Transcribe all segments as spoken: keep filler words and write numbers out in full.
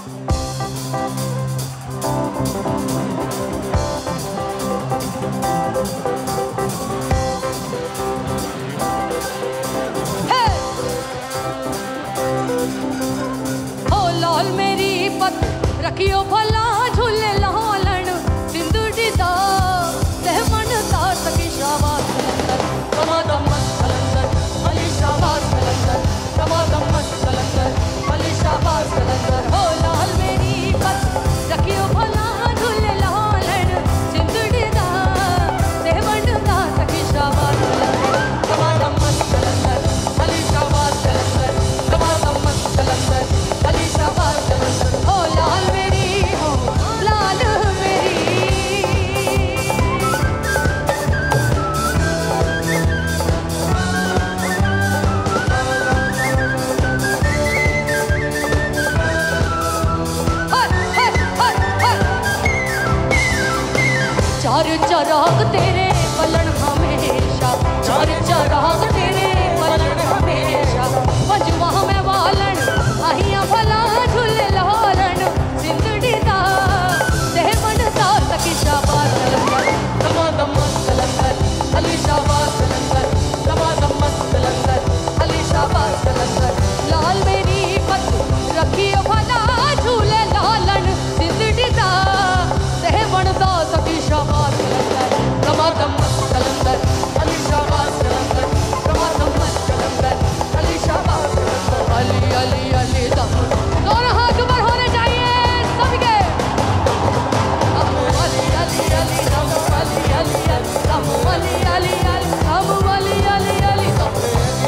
रखियो भला झूले लालन सिंधुड़ी दा सहमन दा सकी शाबाश कलंदर दमादम मस्त कलंदर अली शाबाश कलंदर दमादम मस्त कलंदर अली शाबाश कलंदर हो लाल मेरी पत रखियो भला झूले लालन सिंधुड़ी दा सहमन दा सकी शाबाश कलंदर दमादम मस्त कलंदर अली शाबाश कलंदर दमादम मस्त कलंदर अली शाबाश कलंदर हो लाल चार चराग तेरे पलन हमेशा चार चराग तेरे पलन हमेशा पंजवा में वालन आहिया भला झूले लालन जिंदड़ी दा सहमन दा सकी शाबाश कलंदर दमादम मस्त कलंदर अली शाबाश कलंदर दमादम मस्त कलंदर अली शाबाश कलंदर लाल मेरी पत रखियो भला झूले लालन जिंदड़ी दा सहमन दा सकी शाबाश दमादम मस्त कलंदर अली शाबाश कलंदर दमादम मस्त कलंदर अली शाबाश कलंदर अली अली अली दम दोनों हाथ ऊपर होने चाहिए सबके दम अली अली अली दम अली अली अली दम अली अली अली दम अली अली अली दम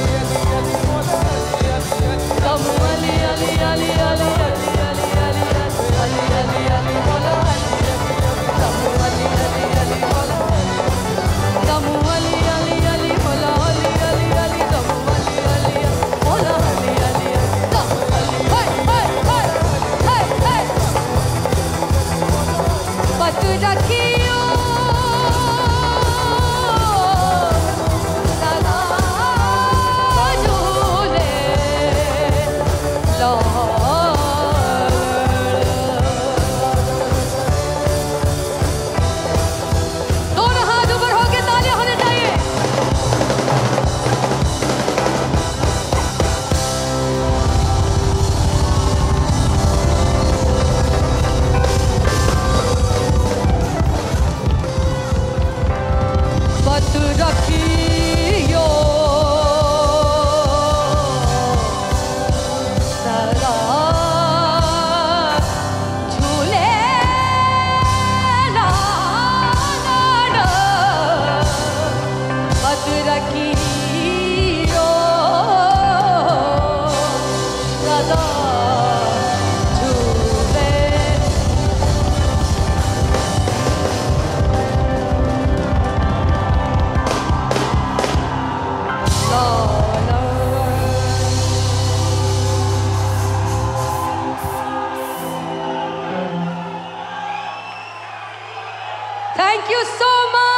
अली अली अली अली अली अली अली अली बोला दम अली अली अली बोला दम अली अली अली बोला अली अली अली दम अली अली बोला अली अली दम अली हाय हाय हाय हाय पत रखियो सदा झूले दोनों हाथ ऊपर होके तालियां होने चाहिए पत रखियो सदा झूले लालन पत रखियो सदा झूले Thank you so much.